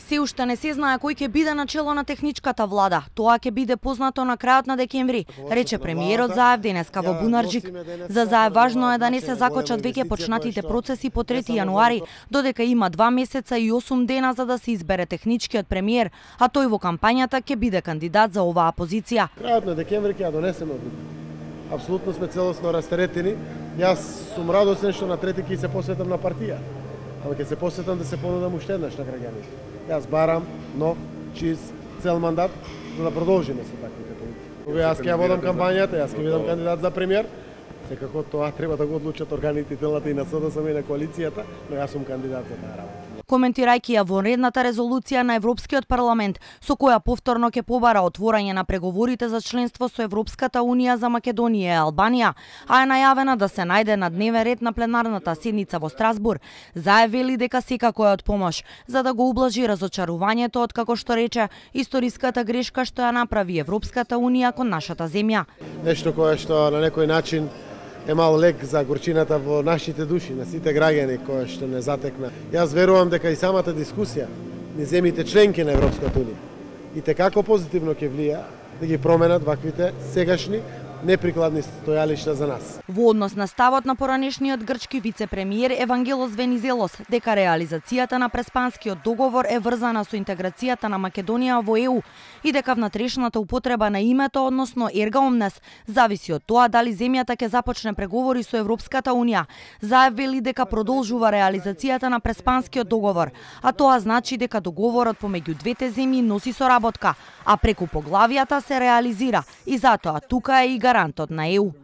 Се уште не се знае кој ќе биде на чело на техничката влада. Тоа ќе биде познато на крајот на декември, рече премиерот Заев денеска во Бунарџик. За Заев важно е да не се закочат веќе почнатите процеси по 3 јануари, додека има 2 месеца и 8 дена за да се избере техничкиот премиер, а тој во кампањата ќе биде кандидат за оваа позиција. Крајот на декември ќе ја донесеме одлука. Апсолутно сме целосно растеретени. Јас сум радосен што на трети ќе се посветам на партија. Ама ќе се посетам да се понудам уште еднаш на граѓаните. Јас барам нов, чист, цел мандат за да продолжиме со таквите политики. Јас ќе ја водам кампањата, јас ќе бидам кандидат за премиер. Секако тоа треба да го одлучат органите телата и на СДСМ и на коалицијата, но јас сум кандидат за таа работа. Коментирајќи ја вонредната резолуција на Европскиот парламент, со која повторно ќе побара отворање на преговорите за членство со Европската унија за Македонија и Албанија, а е најавена да се најде на дневен ред на пленарната седница во Страсбур, Заев вели дека секако е од помош за да го ублажи разочарувањето од, како што рече, историската грешка што ја направи Европската унија кон нашата земја. Нешто кое што на некој начин е мал лек за горчината во нашите души, на сите граѓани кои што не затекна. Јас верувам дека и самата дискусија низ земјите членки на Европската унија и како позитивно ќе влија да ги променат ваквите сегашни неприкладни стојалишта за нас. Во однос на ставот на поранешниот грчки вице-премиер Евангелос Венизелос дека реализацијата на Преспанскиот договор е врзана со интеграцијата на Македонија во ЕУ и дека внатрешната употреба на името, односно ерга омнес, зависи од тоа дали земјата ќе започне преговори со Европската унија. Заев вели дека продолжува реализацијата на Преспанскиот договор, а тоа значи дека договорот помеѓу двете земји носи соработка, а преку поглавијата се реализира и затоа тука е и гарантот на ЕУ.